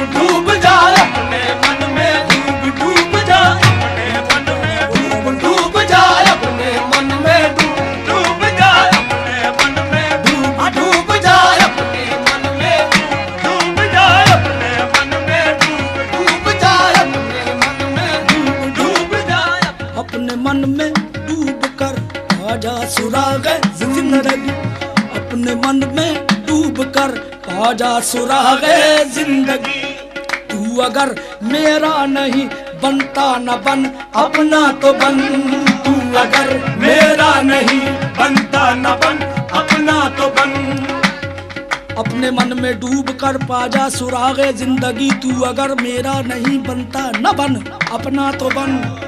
डूब जा अपने मन में, डूब जा अपने मन में, डूब जा अपने मन में, डूब जा अपने मन में, डूब जा अपने मन में, डूब जा अपने मन में, डूब जा अपने मन में, डूब जा अपने मन में डूब कर आजा सुराग जिंदगी, अपने मन में डूब कर आजा सुराग जिंदगी। तू अगर मेरा नहीं बनता न बन अपना तो बन, तू अगर मेरा नहीं बनता न बन अपना तो बन। अपने मन में डूब कर पाजा सुरागे जिंदगी, तू अगर मेरा नहीं बनता न बन अपना तो बन।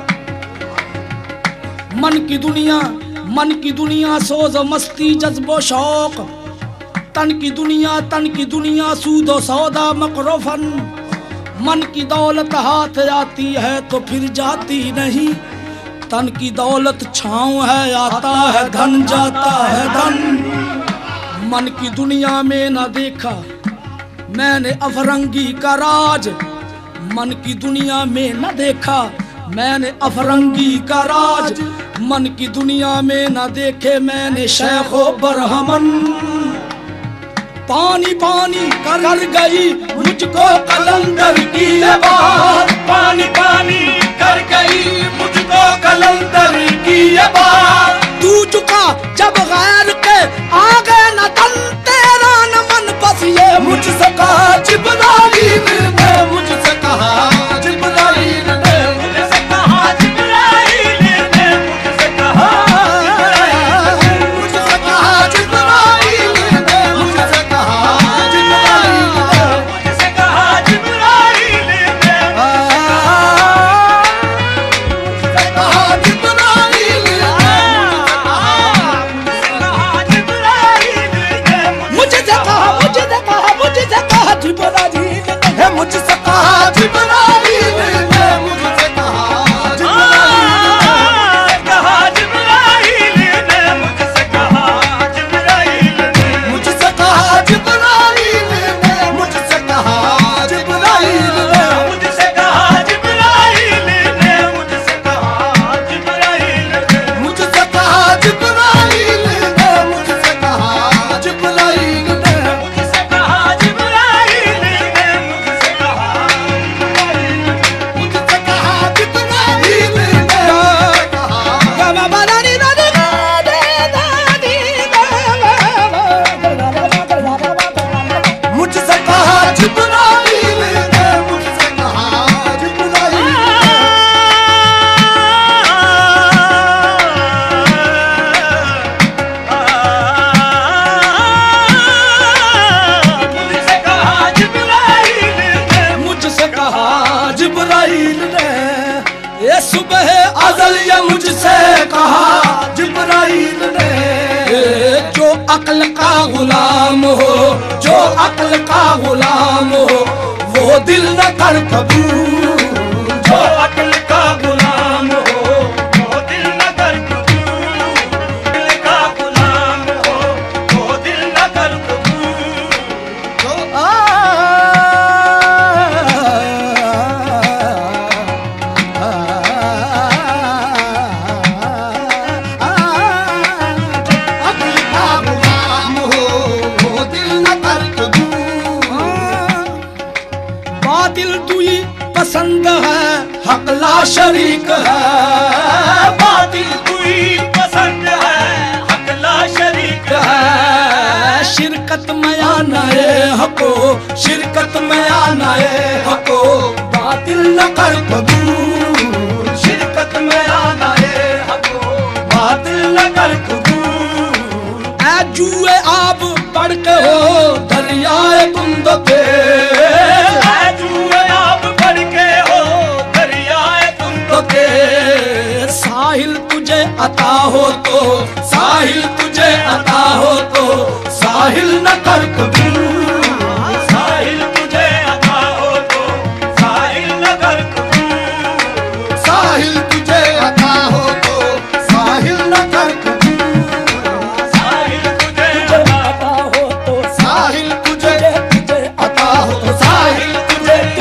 मन की दुनिया सोज मस्ती जज्बो शौक, तन की दुनिया सूदो सौदा मकरोफन। मन की दौलत हाथ आती है तो फिर जाती नहीं, तन की दौलत छाँव है आता है धन जाता है धन। मन की दुनिया में न देखा मैंने अफरंगी का राज, मन की दुनिया में न देखा मैंने अफरंगी का राज। मन की दुनिया में न देखे मैंने शेखो बरहमन। पानी पानी कर गई मुझको कलंदर की ये बात, पानी पानी कर गई मुझको कलंदर की ये बात। तू चुका जब गैर के आगे न तन तेरा न मन, बस ये मुझसे कहा जिब्राइल ने, मुझसे कहा जिब्राइल ने, मुझसे कहा जिब्राइल ने, मुझसे कहा जिब्राइल ने, मुझसे कहा जिब्राइल ने, मुझसे कहा जिब्राइल ने, मुझसे कहा जिब्राइल ने, मुझसे कहा जिब्राइल है मुझसे कहा जिब्राइल ने, मुझसे कहा जिब्राइल ने, मुझसे कहा जिब्राइल ने, मुझसे कहा जिब्राइल ने, मुझसे कहा जिब्राइल ने, मुझसे कहा जिब्राइल ने, मुझसे कहा जिब्राइल ने, मुझसे कहा जिब्राइल ने, मुझसे कहा जिब्राइल ने, मुझसे कहा जिब्राइल ने, मुझसे कहा जिब्राइल ने। ये सुबह अज़ल ये मुझसे कहा जिब्राइल ने, जो अक्ल का गुलाम हो, जो अक्ल का गुलाम हो वो दिल न कर कबूल, जो अक्ल का गुलाम हो वो दिल न कर कबूल, दिल का गुलाम हो वो दिल न कर कबूल। अक्ल का गुलाम हो वो दिल न कर कबूल। बातिल तुई पसंद है हक ला शरीक है, बातिल तुई पसंद है हक ला शरीक है। शिरकत में आना है हको, शिरकत में आना है हको, बातिल न कर कबूल, शिरकत में आना है हको, बातिल न कर कबूल। ऐ जुए आप पढ़ के हो दरियाए कुंद पे, जुए आप बढ़ के हो दरियाए कुंद के साहिल तुझे अता हो तो, साहिल तुझे अता हो तो साहिल न कर कबूल, साहिल तुझे अता हो तो साहिल न कर कबूल, साहिल तुझे अता हो तो साहिल न कर कबूल, साहिल तुझे अता हो तो साहिल तुझे अता हो तो साहिल तुझे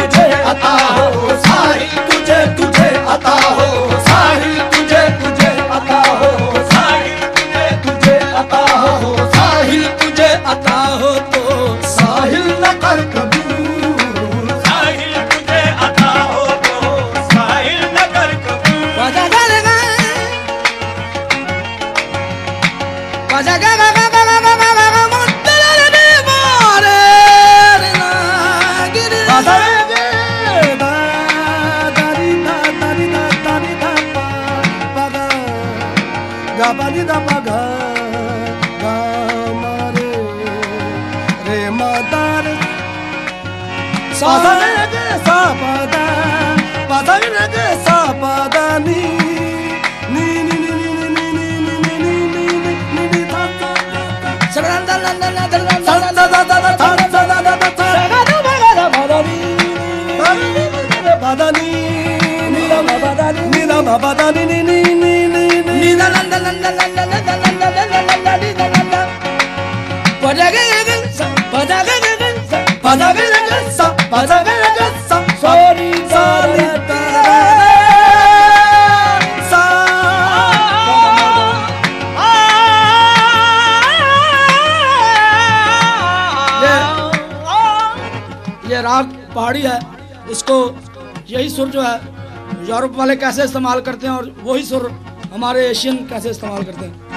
ये राग पहाड़ी है, इसको यही सुर जो है यूरोप वाले कैसे इस्तेमाल करते हैं और वही सुर हमारे एशियन कैसे इस्तेमाल करते हैं।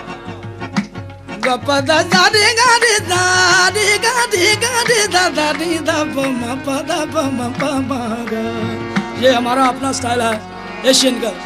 ये हमारा अपना स्टाइल है एशियन का।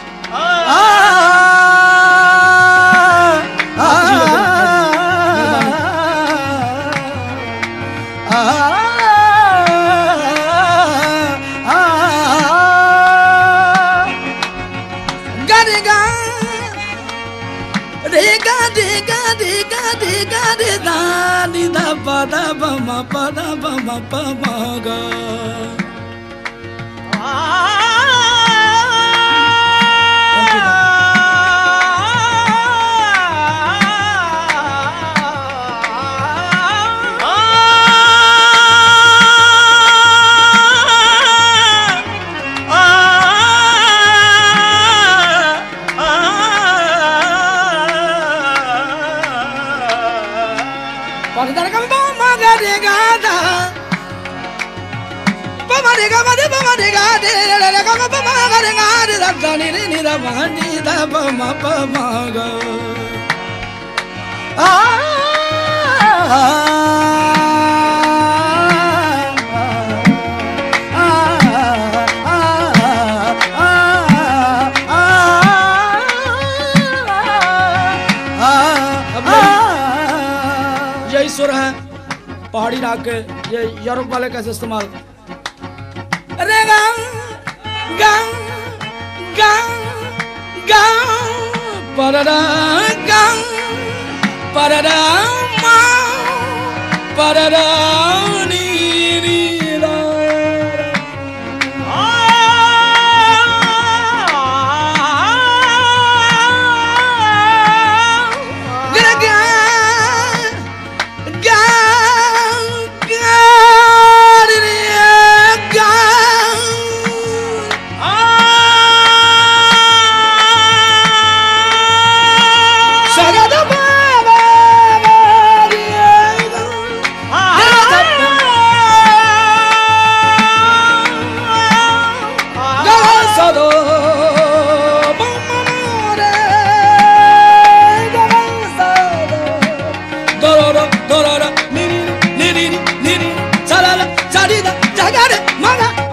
यही सुर है पहाड़ी राग के, ये यूरोप वाले कैसे इस्तेमाल। रे गम गम गम गम पररा गम पररा मा पररा नी नी रा Mama